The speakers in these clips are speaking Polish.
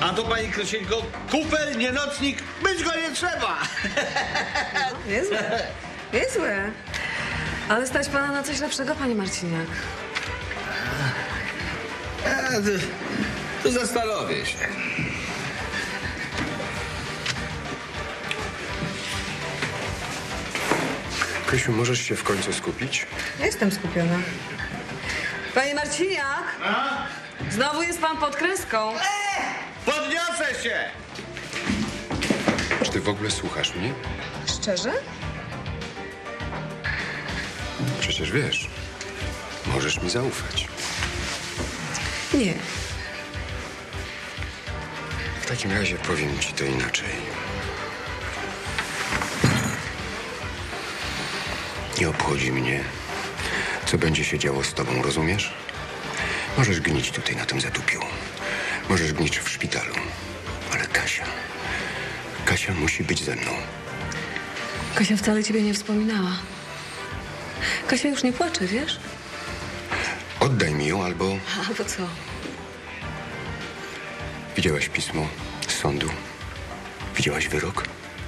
A to pani Krysieńko, kufer, nie nocnik, być go nie trzeba. Niezłe. Niezłe. Ale stać pana na coś lepszego, panie Marciniak. To zastanowię się. Krysiu, możesz się w końcu skupić? Ja jestem skupiona. Panie Marciniak! Znowu jest pan pod kreską. Podniosę się! Czy ty w ogóle słuchasz mnie? Szczerze? Przecież wiesz, możesz mi zaufać. Nie. W takim razie powiem ci to inaczej. Nie obchodzi mnie, co będzie się działo z tobą, rozumiesz? Możesz gnić tutaj na tym zatupiu. Możesz gnić w szpitalu. Ale Kasia musi być ze mną. Kasia wcale ciebie nie wspominała. Kasia już nie płacze, wiesz? Oddaj mi ją albo... Albo co? Widziałaś pismo z sądu? Widziałaś wyrok?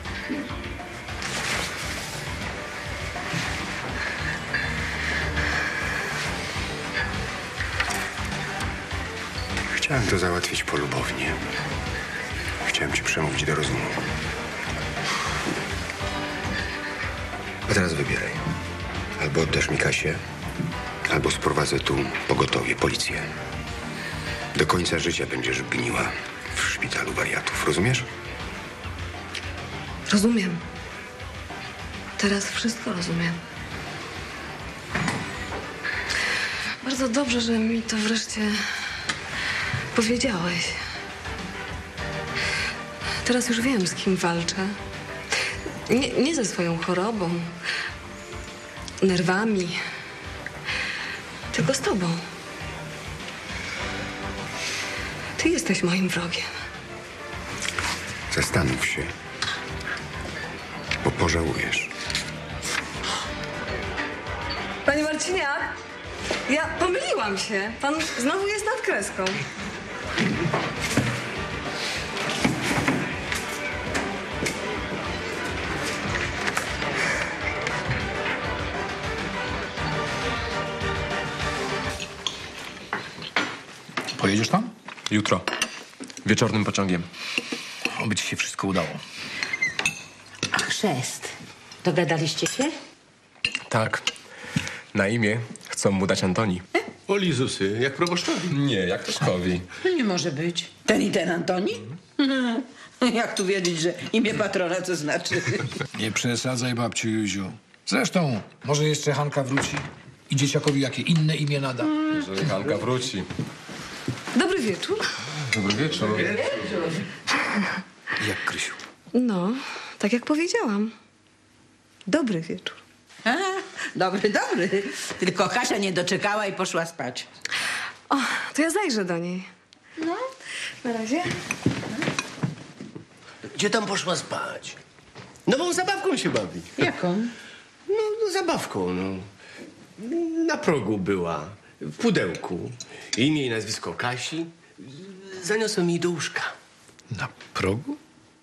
Chciałem to załatwić polubownie. Chciałem cię przemówić do rozumu. A teraz wybieraj. Albo oddasz mi Kasię, albo sprowadzę tu pogotowie, policję. Do końca życia będziesz gniła w szpitalu wariatów, rozumiesz? Rozumiem. Teraz wszystko rozumiem. Bardzo dobrze, że mi to wreszcie powiedziałeś. Teraz już wiem, z kim walczę. Nie ze swoją chorobą, nerwami, tylko z tobą. Ty jesteś moim wrogiem. Zastanów się, bo pożałujesz. Panie Marciniak, ja pomyliłam się. Pan znowu jest nad kreską. Pojedziesz tam? Jutro. Wieczornym pociągiem. Oby ci się wszystko udało. A chrzest. Dogadaliście się? Tak. Na imię chcą mu dać Antoni. O Lizusy, jak proboszczowi. Nie, jak Toszkowi. Nie może być. Ten i ten Antoni? Jak tu wiedzieć, że imię patrona co znaczy? Nie przesadzaj, babciu Józiu. Zresztą, może jeszcze Hanka wróci i dzieciakowi jakie inne imię nada. Jeżeli Hanka wróci. Dobry wieczór. Dobry wieczór. Jak Krysiu? No, tak jak powiedziałam. Dobry wieczór. A, dobry, dobry. Tylko Kasia nie doczekała i poszła spać. O, to ja zajrzę do niej. No, na razie. Gdzie tam poszła spać? Nową zabawką się bawi. Jaką? No zabawką, no. Na progu była, w pudełku. Imię i nazwisko Kasi. Zaniosłem jej do łóżka. Na progu?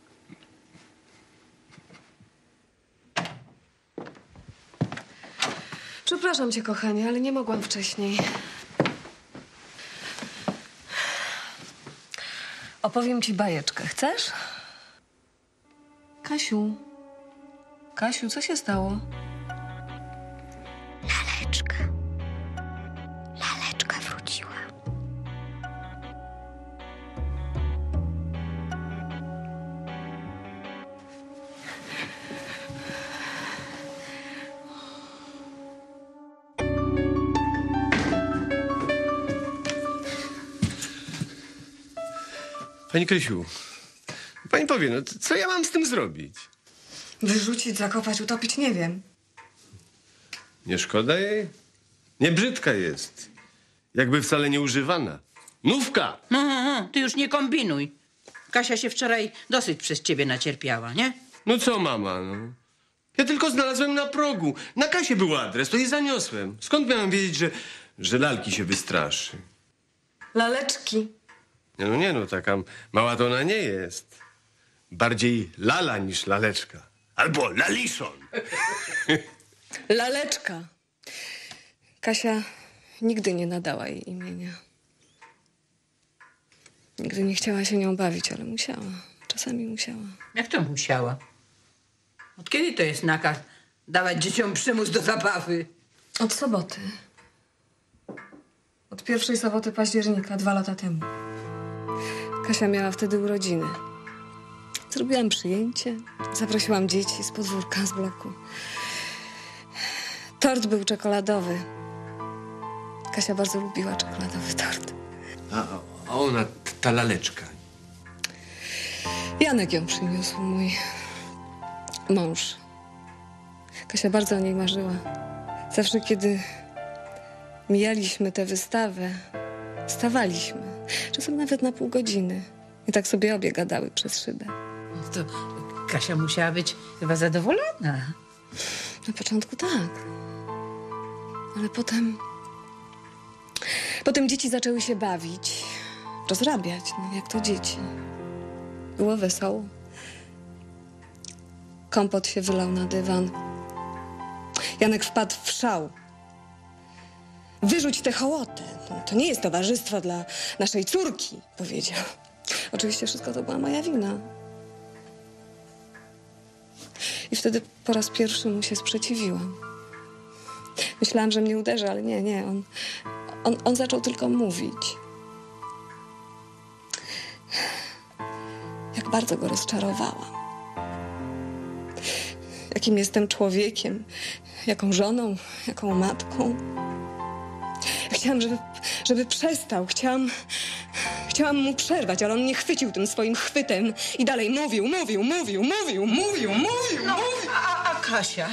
Przepraszam cię, kochanie, ale nie mogłam wcześniej. Opowiem ci bajeczkę. Chcesz? Kasiu. Kasiu, co się stało? Laleczka wróciła. Pani Krysiu, pani powie, no co ja mam z tym zrobić? Wyrzucić, zakopać, utopić, nie wiem. Nie szkoda jej? Nie brzydka jest. Jakby wcale nie używana. Nówka! Ty już nie kombinuj. Kasia się wczoraj dosyć przez ciebie nacierpiała, nie? No co mama, no? Ja tylko znalazłem na progu. Na Kasie był adres, to jej zaniosłem. Skąd miałem wiedzieć, że lalki się wystraszy? Laleczki. No, taka mała to ona nie jest. Bardziej lala niż laleczka. Albo laliszon. Laleczka. Kasia nigdy nie nadała jej imienia. Nigdy nie chciała się nią bawić, ale musiała. Czasami musiała. Jak to musiała? Od kiedy to jest nakaz dawać dzieciom przymus do zabawy? Od soboty. Od pierwszej soboty października, 2 lata temu. Kasia miała wtedy urodziny. Zrobiłam przyjęcie. Zaprosiłam dzieci z podwórka, z bloku. Tort był czekoladowy. Kasia bardzo lubiła czekoladowy tort. A ona, ta laleczka. Janek ją przyniósł, mój mąż. Kasia bardzo o niej marzyła. Zawsze, kiedy mijaliśmy tę wystawę, stawaliśmy. Czasem nawet na pół godziny. I tak sobie obie gadały przez szybę. No to Kasia musiała być chyba zadowolona. Na początku tak. Ale potem dzieci zaczęły się bawić, rozrabiać, no jak to dzieci. Było wesoło. Kompot się wylał na dywan. Janek wpadł w szał. Wyrzuć tę hołotę. No, to nie jest towarzystwo dla naszej córki, powiedział. Oczywiście wszystko to była moja wina. I wtedy po raz pierwszy mu się sprzeciwiłam. Myślałam, że mnie uderzy, ale nie. On zaczął tylko mówić. Jak bardzo go rozczarowałam. Jakim jestem człowiekiem, jaką żoną, jaką matką. Chciałam, żeby przestał. Chciałam mu przerwać, ale on mnie chwycił tym swoim chwytem i dalej mówił. No, a Kasia?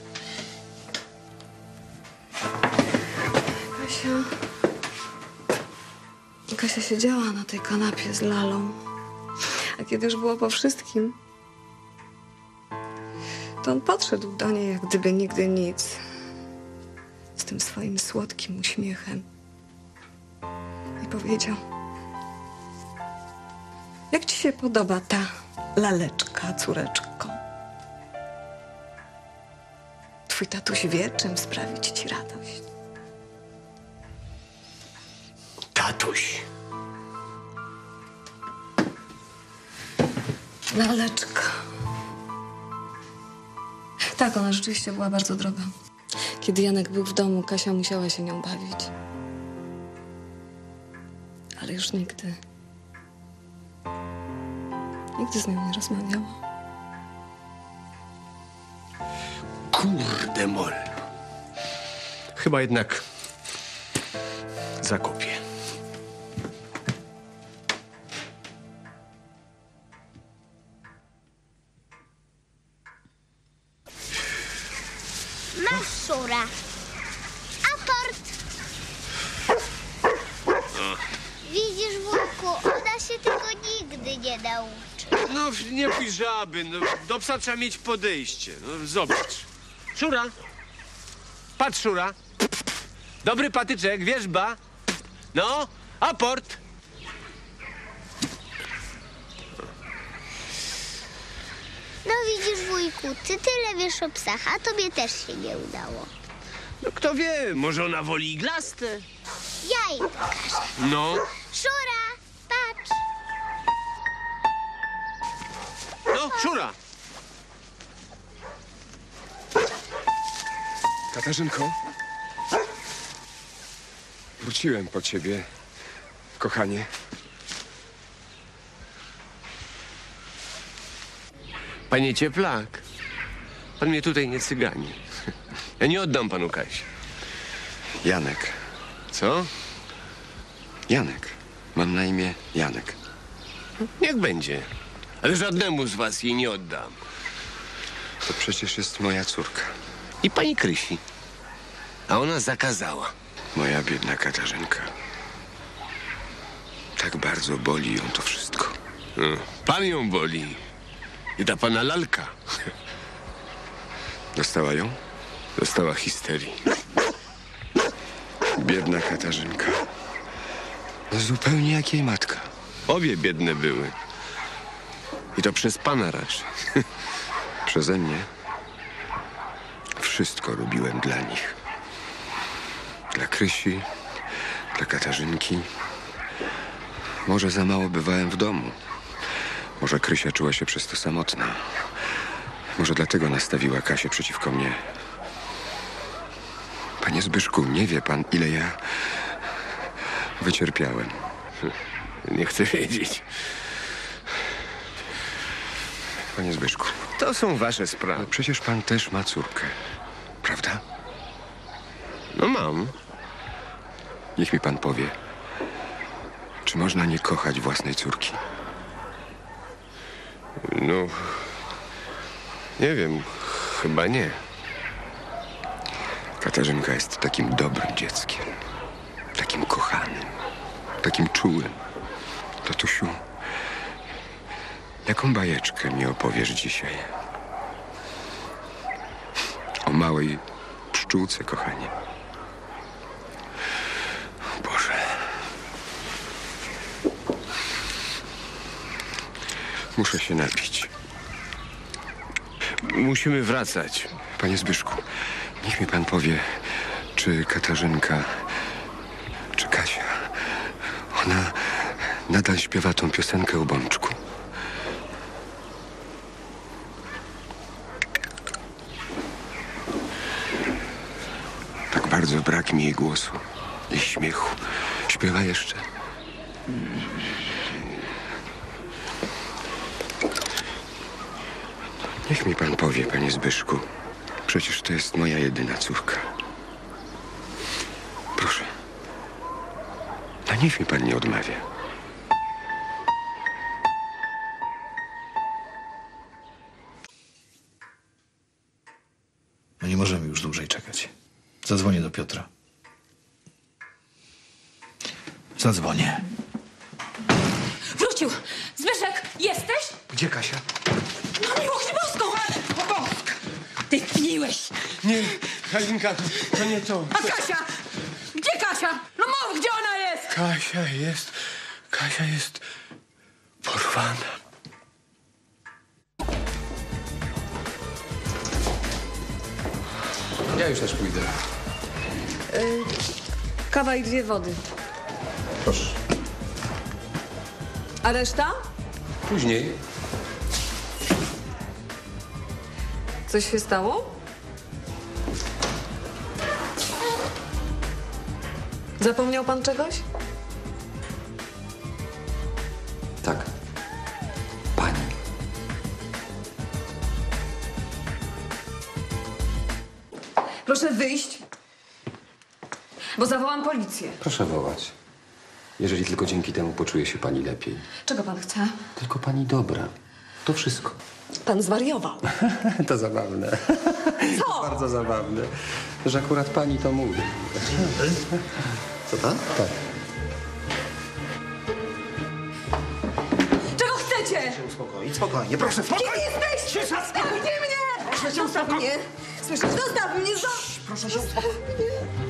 Kasia siedziała na tej kanapie z Lalą. A kiedy już było po wszystkim, to on podszedł do niej, jak gdyby nigdy nic. Z tym swoim słodkim uśmiechem. I powiedział: jak ci się podoba ta laleczka, córeczko? Twój tatuś wie, czym sprawić ci radość. Tatuś. Laleczka. Tak, ona rzeczywiście była bardzo droga. Kiedy Janek był w domu, Kasia musiała się nią bawić. Ale już nigdy z nią nie rozmawiała. Kurde mol. Chyba jednak zakopię. Masz szura. Aport. Widzisz, wujku, ona się tego nigdy nie nauczy. No, nie pójdź żaby. No, do psa trzeba mieć podejście. No, zobacz. Szura. Patrz, Szura. Dobry patyczek, wierzba. No, aport. No widzisz, wujku, ty tyle wiesz o psach, a tobie też się nie udało. No, kto wie, może ona woli iglaste. Ja jej pokażę. No. Szura, patrz. No, Szura. Katarzynko, wróciłem po ciebie, kochanie. Panie Cieplak, pan mnie tutaj nie cygani. Ja nie oddam panu Kasi. Janek. Co? Janek. Mam na imię Janek. Niech będzie. Ale żadnemu z was jej nie oddam. To przecież jest moja córka. I pani Krysi. A ona zakazała. Moja biedna Katarzynka. Tak bardzo boli ją to wszystko. No, pan ją boli. I ta pana lalka. Dostała ją? Dostała histerii. Biedna Katarzynka. No zupełnie jak jej matka. Obie biedne były. I to przez pana raczej. Przeze mnie wszystko robiłem dla nich. Dla Krysi, dla Katarzynki. Może za mało bywałem w domu. Może Krysia czuła się przez to samotna. Może dlatego nastawiła Kasię przeciwko mnie. Panie Zbyszku, nie wie pan, ile ja wycierpiałem. Nie chcę wiedzieć. Panie Zbyszku, To są wasze sprawy. ale przecież pan też ma córkę, prawda? No mam. Niech mi pan powie, czy można nie kochać własnej córki? No, nie wiem, chyba nie. Katarzynka jest takim dobrym dzieckiem, takim kochanym, takim czułym. Tatusiu, jaką bajeczkę mi opowiesz dzisiaj? O małej pszczółce, kochanie. O Boże. Muszę się napić. Musimy wracać. Panie Zbyszku, niech mi pan powie, czy Katarzynka, czy Kasia, ona nadal śpiewa tą piosenkę o Bączku. Tak bardzo brak mi jej głosu i śmiechu. Śpiewa jeszcze. Niech mi pan powie, panie Zbyszku. Przecież to jest moja jedyna córka. Proszę. No niech mi pan nie odmawia. No nie możemy już dłużej czekać. Zadzwonię do Piotra. Zadzwonię. Wrócił! Zbyszek, jesteś? Gdzie Kasia? No miłość boską! O boska! Ty piłeś! Nie, Halinka, to nie to. A Kasia? Gdzie Kasia? No mów, gdzie ona jest? Kasia jest porwana. Ja już też pójdę. Kawa i 2 wody. Proszę. A reszta? Później. Coś się stało? Zapomniał pan czegoś? Tak. Pani. Proszę wyjść, bo zawołam policję. Proszę wołać. Jeżeli tylko dzięki temu poczuje się pani lepiej. Czego pan chce? Tylko pani dobra. To wszystko. Pan zwariował. To zabawne. Co? Bardzo zabawne, że akurat pani to mówi. Co pan? Tak. Czego chcecie? Uspokoić, spokojnie, proszę, spokojnie! Kim jesteście? Zostawcie mnie! Proszę się ustaw mnie! Słyszysz? Zostaw mnie! Proszę się uspokoić.